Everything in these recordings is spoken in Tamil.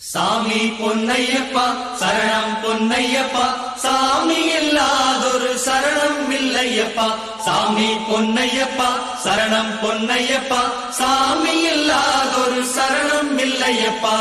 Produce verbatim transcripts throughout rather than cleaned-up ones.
சாமி பொன்னையப்பா சரணம் பொன்னையப்பா, சாமி இல்லாதொரு சரணம் இல்லையப்பா. சாமி பொன்னையப்பா சரணம் பொன்னையப்பா, சாமி இல்லாதொரு சரணம் இல்லையப்பா.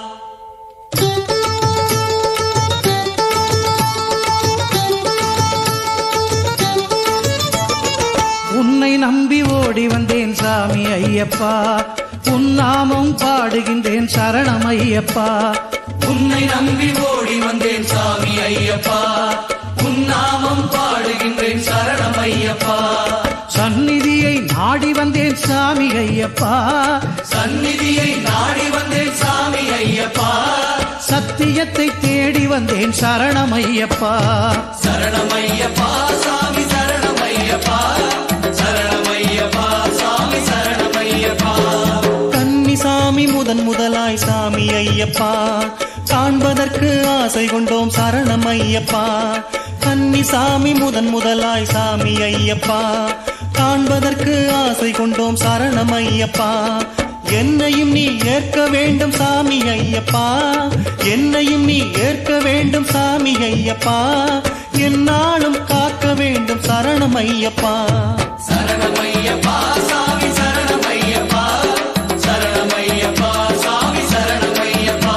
உன்னை நம்பி ஓடி வந்தேன் சாமி ஐயப்பா, உன் நாமம் பாடுகின்றேன் சரணம் ஐயப்பா. உன்னை நம்பி ஓடி வந்தேன் சாமி ஐயப்பா, உன் நாமம் பாடுகின்றேன் சரணம் ஐயப்பா. சந்நிதியை நாடி வந்தேன் சாமி ஐயப்பா, சந்நிதியை நாடி வந்தேன் சாமி ஐயப்பா. சத்தியத்தை தேடி வந்தேன் சரணம் ஐயப்பா. சரணம் ஐயப்பா சாமி சரணம் ஐயப்பா, சரணம் ஐயப்பா சாமி சரணம் ஐயப்பா. கன்னிசாமி முதன் முதலாய் சாமி ஐயப்பா, காண்பதற்கு ஆசை கொண்டோம் சரணம் ஐயப்பா. கன்னிசாமி முதன் முதலாய் சாமி ஐயப்பா, காண்பதற்கு ஆசை கொண்டோம் சரணம் ஐயப்பா. என்னையும் நீ ஏற்க வேண்டும் சாமி ஐயப்பா, என்னையும் நீ ஏற்க வேண்டும் சாமி ஐயப்பா. என்னாலும் காக்க வேண்டும் சரணம் ஐயப்பா. சரணம் ஐயப்பா சாமி சரணம் ஐயப்பா, சரணம் ஐயப்பா சாமி சரணம் ஐயப்பா.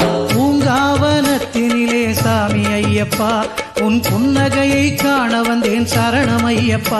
பூங்காவனத்தினிலே சாமி ஐயப்பா, உன் புன்னகையை காண வந்தேன் சரணம் ஐயப்பா.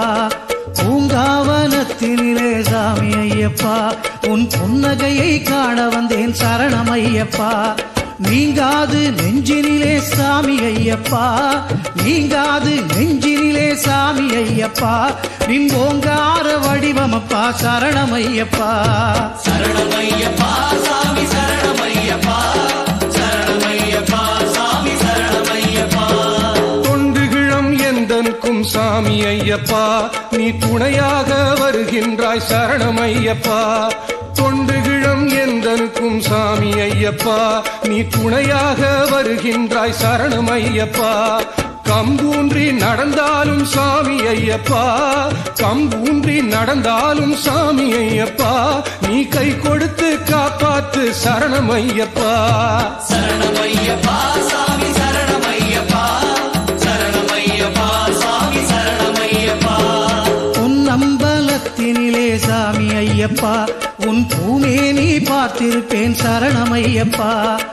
பூங்காவனத்தினிலே சாமி ஐயப்பா, உன் புன்னகையை காண வந்தேன் சரணம் ஐயப்பா. நீங்காது நெஞ்சினிலே சாமி ஐயப்பா, நீங்காது நெஞ்சினிலே சாமி ஐயப்பா. நின் ஓங்கார வடிவமப்பா சரணம் ஐயப்பா. சரணம் ஐயப்பா சாமி சரணம் ஐயப்பா, சரணம் ஐயப்பா சாமி சரணம் ஐயப்பா. தொண்டுகிழம் எந்தனுக்கும் சாமி ஐயப்பா, நீ துணையாக வருகின்றாய் சரணம் ஐயப்பா. தொண்டுகிழம் எந்தனுக்கும் சாமி ஐயப்பா, நீ துணையாக வருகின்றாய் சரணம் ஐயப்பா. கம்பூன்றி நடந்தாலும் சாமி ஐயப்பா, கம்பூன்றி நடந்தாலும் சாமி ஐயப்பா. நீ கை கொடுத்து காப்பாத்து சரணம் ஐயப்பா. சரணம் ஐயப்பா சாமி சரணம் ஐயப்பா, சரணம் ஐயப்பா சாமி சரணம் ஐயப்பா. உன் அம்பலத்தினிலே சாமி ஐயப்பா, உன் பூமேனி பார்த்திருப்பேன் சரணம் ஐயப்பா.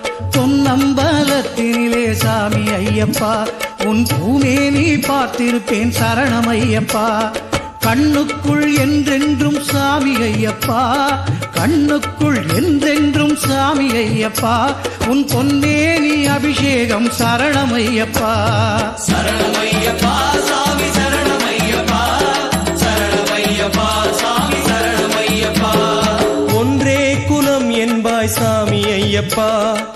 பொன்னம்பலத்தினிலே சாமி ஐயப்பா, உன் பூமேனி பார்த்திருப்பேன் சரணம் ஐயப்பா. கண்ணுக்குள் என்றென்றும் சாமி ஐயப்பா, கண்ணுக்குள் என்றென்றும் சாமி ஐயப்பா. உன் பொன்னேனி அபிஷேகம் சரணம் ஐயப்பா. சரணம் ஐயப்பா சாமி சரணம் ஐயப்பா, சரணம் ஐயப்பா சாமி சரணம் ஐயப்பா. ஒன்றே குலம் என்பாய் சாமி ஐயப்பா,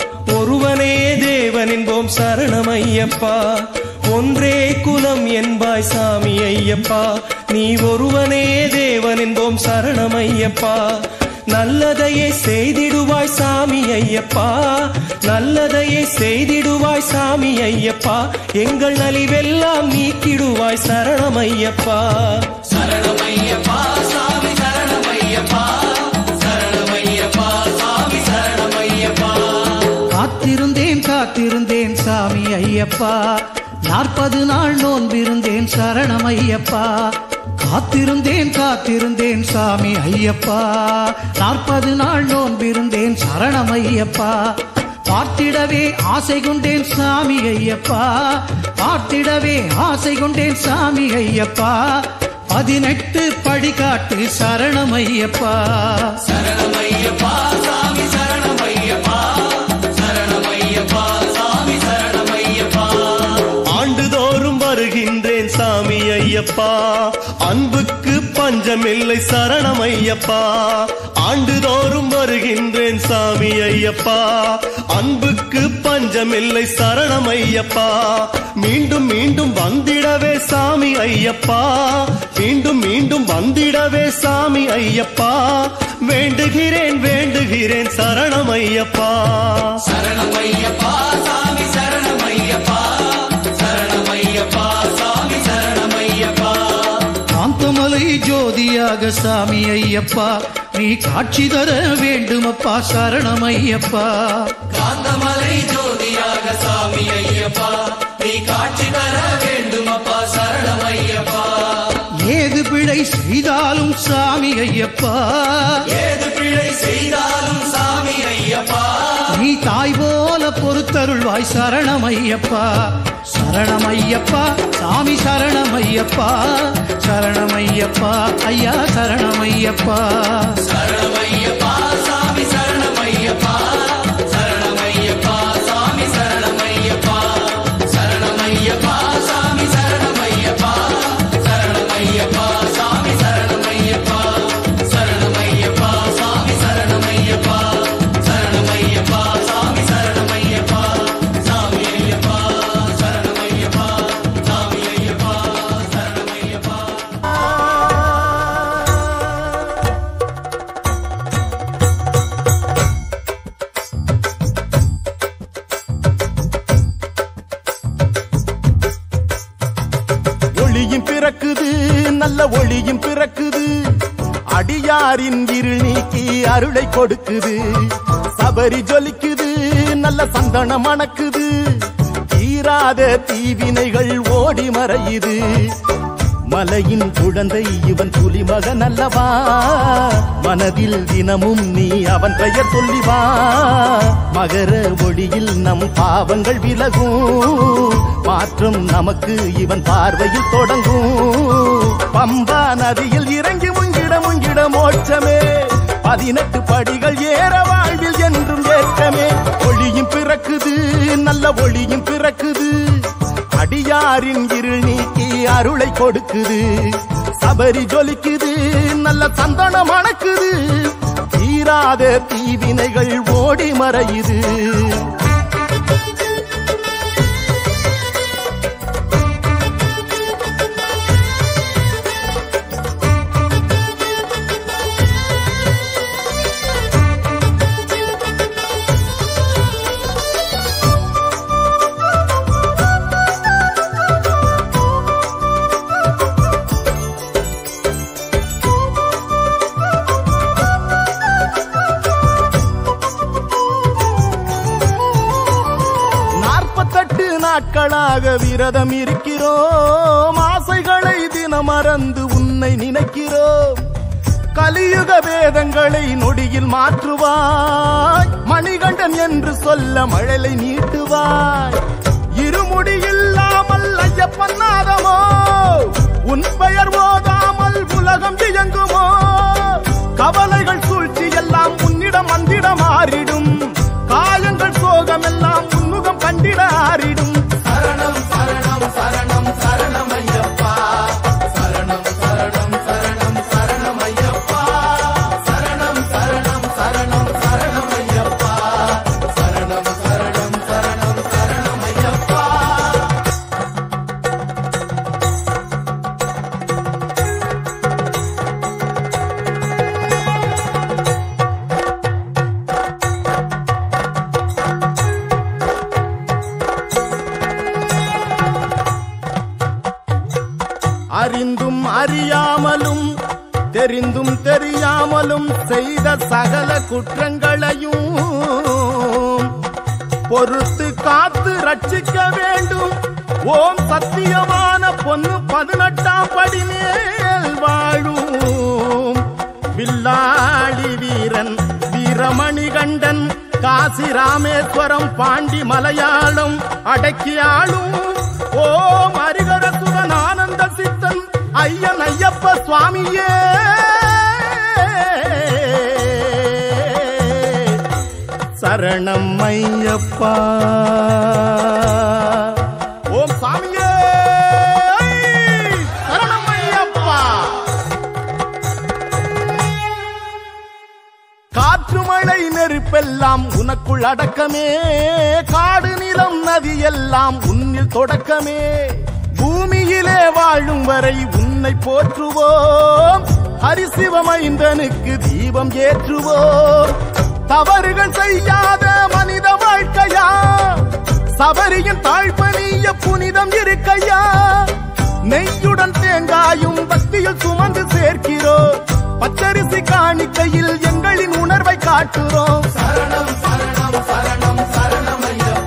ஒருவனே தேவன் என்போம் சரணம் ஐயப்பா. ஒன்றே குலம் என்பாய் சாமி ஐயப்பா, நீ ஒருவனே தேவன் என்போம் சரணம் ஐயப்பா. நல்லதையே செய்திடுவாய் சாமி ஐயப்பா, நல்லதையே செய்திடுவாய் சாமி ஐயப்பா. எங்கள் நலிவெல்லாம் நீக்கிடுவாய் சரணம் ஐயப்பா. சரணம் ஐயப்பா சாமி சரணம் ஐயப்பா, சரணம் ஐயப்பா சாமி சரணம் ஐயப்பா. காத்திருந்தேன் காத்திருந்தேன் சாமி ஐயப்பா, நாற்பது நாள் நோன்பிருந்தேன் சரணம் ஐயப்பா. காத்திருந்தேன் காத்திருந்தேன் சாமி ஐயப்பா, நாற்பது நாள் நோன்பிருந்தேன் சரணம் ஐயப்பா. பார்த்திடவே ஆசை கொண்டேன் சாமி ஐயப்பா, பார்த்திடவே ஆசை கொண்டேன் சாமி ஐயப்பா. பதினெட்டு படிகாட்டு சரணம் ஐயப்பா. சரணம் ஐயப்பா சாமி சரணம் ஐயப்பா, சரணம் ஐயப்பா சாமி சரணம் ஐயப்பா. ஆண்டுதோறும் வருகின்றேன் சாமி ஐயப்பா, அன்புக்கு பஞ்சமில்லை சரணம் ஐயப்பா. ஆண்டுதோறும் வருகின்றேன் சாமி ஐயப்பா, அன்புக்கு பஞ்சமில்லை சரணம் ஐயப்பா. மீண்டும் மீண்டும் வந்திடவே சாமி ஐயப்பா, மீண்டும் மீண்டும் வந்திடவே சாமி ஐயப்பா. வேண்டுகிறேன் வேண்டுகிறேன் சரணம் ஐயப்பா. சரணம் ஐயப்பா சாமி சரணம் ஐயப்பா, சரணம் ஐயப்பா சாமி சரணம் ஐயப்பா. காந்தமலை ஜோதியாக சாமி ஐயப்பா, நீ காட்சி தர வேண்டுமப்பா சரணம் ஐயப்பா. காந்த ஜோதியாக சாமி ஐயப்பா நீ காட்சி தர வேண்டும் அப்பா சரணம் ஐயப்பா. ஏது பிழை செய்தாலும் சாமி ஐயப்பா, ஏது பிழை செய்தாலும் சாமி ஐயப்பா, நீ தாய் போல பொறுத்தருள்வாய் சரணமையப்பா. சரணமையப்பா சாமி சரணமையப்பா, சரணமையப்பா ஐயா சரணமையப்பா. சரணமையப்பா சாமி சரணமையப்பா, சரணமையப்பா சாமி சரணமையப்பா, சரணமையப்பா சாமி சரணமையப்பா, சரணமையப்பா சாமி சரணமையப்பா, சரணமையப்பா சாமி சரணமையப்பா, சரணமையப்பா சாமி சரணமையப்பா, சாமி ஐயப்பா சரணமையப்பா, சாமி ஐயப்பா சரணமையப்பா. ஒளியும் பிறக்குது நல்ல ஒளியும் பிறக்குது, அடியாரின் இருள் நீக்கி அருளை கொடுக்குது. சபரி ஜொலிக்குது நல்ல சந்தனம் மணக்குது, தீராத தீவினைகள் ஓடி மறையுது. மலையின் குழந்தை இவன் புலிமகன் அல்லவா, மனதில் தினமும் நீ அவன் பெயர் சொல்லிவா. மகர ஒளியில் நம் பாவங்கள் விலகும், மாற்றம் நமக்கு இவன் பார்வையில் தொடங்கும். பம்பா நதியில் இறங்கி முங்கிட முங்கிட மோட்சமே, பதினெட்டு படிகள் ஏற வாழ்வில் என்றும் ஏற்றமே. ஒளியும் பிறக்குது நல்ல ஒளியும் பிறக்குது, அடியாரின் இருள் நீக்கி அருளை கொடுக்குது. சபரி ஜொலிக்குது நல்ல சந்தனம் மணக்குது, தீராத தீவினைகள் ஓடி மறையுது. நாட்களாக விரதம் இருக்கிறோம், ஆசைகளை தினம் மறந்து உன்னை நினைக்கிறோம். கலியுக வேதங்களை நொடியில் மாற்றுவாய், மணிகண்டன் என்று சொல்ல மழலை நீட்டுவாய். இருமுடி இல்லாமல் ஐயப்பன் நாதமோ, உன் பெயர் ஓதாமல் உலகம் இயங்குமோ. கவலைகள் சூழ்ச்சி எல்லாம் உன்னிடம் வந்திடம் மாறிடும், காயங்கள் சோகம் எல்லாம் உன்முகம் கண்டிட ஆறிடும். சரணம் சரணம் சரணம் சரணம் ஐயப்பா, சரணம் சரணம் சரணம் சரணம் ஐயப்பா, சரணம் சரணம் சரணம் சரணம் ஐயப்பா, சரணம் சரணம் சரணம் சரணம் ஐயப்பா. அறிந்தும் அறியாமலும் தெரிந்தும் தெரியாமலும் செய்த சகல குற்றங்களையும் பொறுத்து காத்து ரட்சிக்க வேண்டும். ஓம் சத்தியமான பொன்னு பதினெட்டாம் படி மேல் வாழும் வில்லாளி வீரன் வீரமணிகண்டன், காசி ராமேஸ்வரம் பாண்டி மலையாளம் அடக்கியாளும். ஓம் ஹரிகரசுரன் ஆனந்த சித்தன் ஐயன் ஐயப்ப சுவாமியே. சரணம் ஐயப்பா. ஓம் சாமியே சரணம் ஐயப்பா. காற்று மழை நெருப்பெல்லாம் உனக்குள் அடக்கமே, காடு நிலம் நதி எல்லாம் உன்னில் தொடக்கமே. பூமியிலே வாழும் வரை உன்னை போற்றுவோம், ஹரிசிவமைந்தனுக்கு தீபம் ஏற்றுவோம். தவறுகள் செய்யாத மனித வாழ்க்கையா, சபரியின் தாழ்பணிய புனிதம் இருக்கையா. நெய்யுடன் தேங்காயும் பக்தியில் சுமந்து சேர்க்கிறோம், பச்சரிசி காணிக்கையில் எங்களின் உணர்வை காட்டுறோம். சரணம் சரணம் சரணம் சரணம் ஐயப்பா.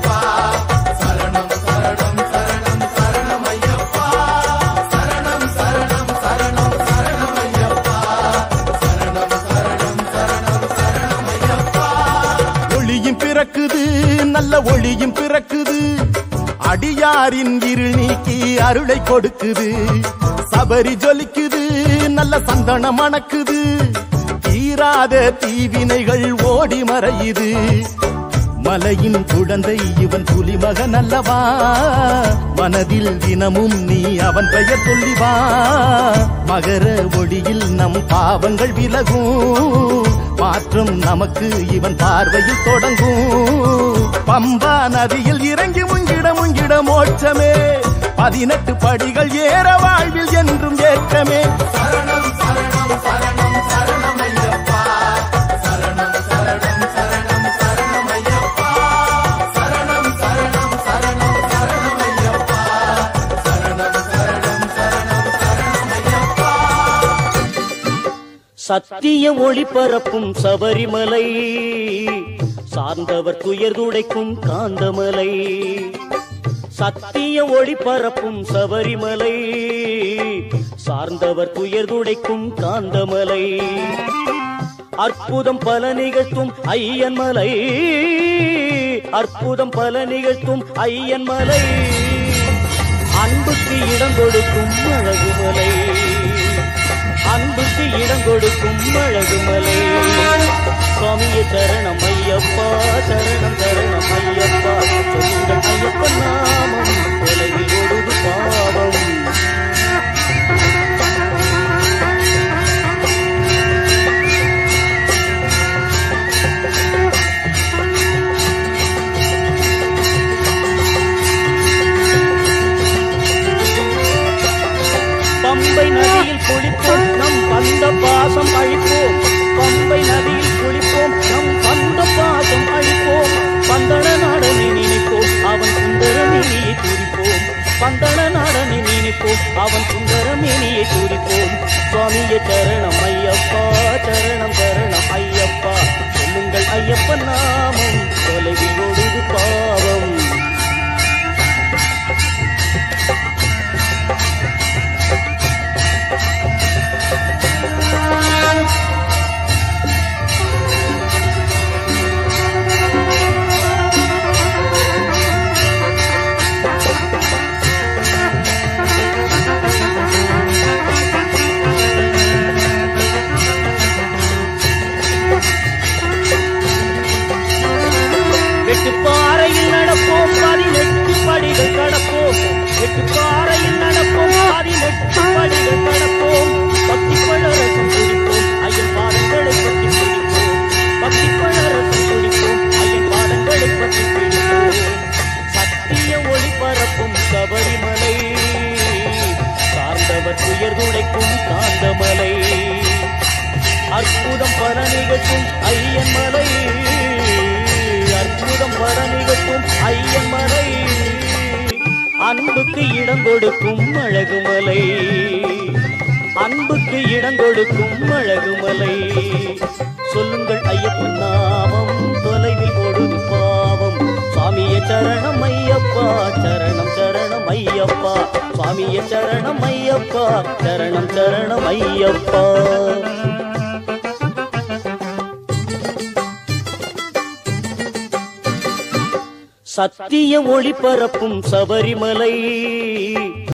ஒளியும் பிறக்குது, அடியாரின் இருள் நீக்கி அருளை கொடுக்குது. சபரி ஜொலிக்குது, நல்ல சந்தனம் மணக்குது, தீராத தீவினைகள் ஓடி மறையுது. மலையின் குழந்தை இவன் புலிமகன் அல்லவா, மனதில் தினமும் நீ அவன் பெயர் சொல்லிவா. மகர ஒளியில் நம் பாவங்கள் விலகும், மாற்றம் நமக்கு இவன் பார்வையில் தொடங்கும். பம்பா நதியில் இறங்கி முங்கிட முங்கிட மோட்சமே, பதினெட்டு படிகள் ஏற வாழ்வில் என்றும் ஏற்றமே. சரணம் சரணம் சரணம் சரணம் ஐயப்பா, சரணம் சரணம் சரணம் சரணம் ஐயப்பா, சரணம் சரணம் சரணம் சரணம் ஐயப்பா, சரணம் சரணம் சரணம் சரணம் ஐயப்பா. சத்திய ஒளி பரப்பும் சபரிமலை, சார்ந்தவர் துயர் துடைக்கும் காந்தமலை. சத்திய ஒளி பரப்பும் சபரிமலை, சார்ந்தவர் துயர் துடைக்கும் காந்தமலை. அற்புதம் பல நிகழ்த்தும் ஐயன் மலை, அற்புதம் பல நிகழ்த்தும் ஐயன் மலை. அன்புக்கு இடம் கொடுக்கும் அழகுமலை, அன்புக்கு இடம் கொடுக்கும் அழகுமலை. சுவாமியே சரணம் ஐயப்பா, சரணம் சரணம் ஐயப்பா. சொல்லுங்கள் ஐயப்பன் நாமம், தொலைவில் ஒடுது பாவம். பம்பை நதியில் குளிப்போம், நம் பந்த பாசம் அழிப்போம். பம்பை நதியில் குளிப்போம், நம் பந்த பாசம் அழிப்போம். பந்தன நாடனை நினைப்போம், அவன் சுந்தர மேனியை துதிப்போம். பந்தன நாடனை நினைப்போம், அவன் சுந்தர மேனியை துதிப்போம். சுவாமியே சரணம் ஐயப்பா, சரணம் சரணம் ஐயப்பா. சொல்லுங்கள் ஐயப்பன் நாமம், தொலைவில் ஒடுது பாவம். வெட்டுப்பாறையில் நடப்போம், பதினெட்டு படிகள் கடப்போம். வெட்டுப்பாறையில் நடப்போம், பதினெட்டு படிகள் கடப்போம். பக்தி பழரசம் குடிப்போம், ஐயன் பாதங்களை பற்றி பிடிப்போம். பக்தி பழரசம் குடிப்போம், ஐயன் பாதங்களை பற்றி பிடிப்போம். சத்திய ஒளி பரப்பும் சபரிமலை, சார்ந்தவர் துயர் துடைக்கும் காந்தமலை. அற்புதம் பல நிகழ்த்தும் ஐயன் மலை, அற்புதம் பல நிகழ்த்தும் ஐயன் மலை. அன்புக்கு இடம் கொடுக்கும் அழகுமலை, அன்புக்கு இடம் கொடுக்கும் அழகுமலை. சொல்லுங்கள் ஐயப்பன் நாமம், தொலைவில் ஒடுது பாவம். சுவாமியே சரணம் ஐயப்பா, சரணம் சரணம் ஐயப்பா. சுவாமியே சரணம் ஐயப்பா, சரணம் சரணம் ஐயப்பா. சத்திய ஒளி பரப்பும் சபரிமலை,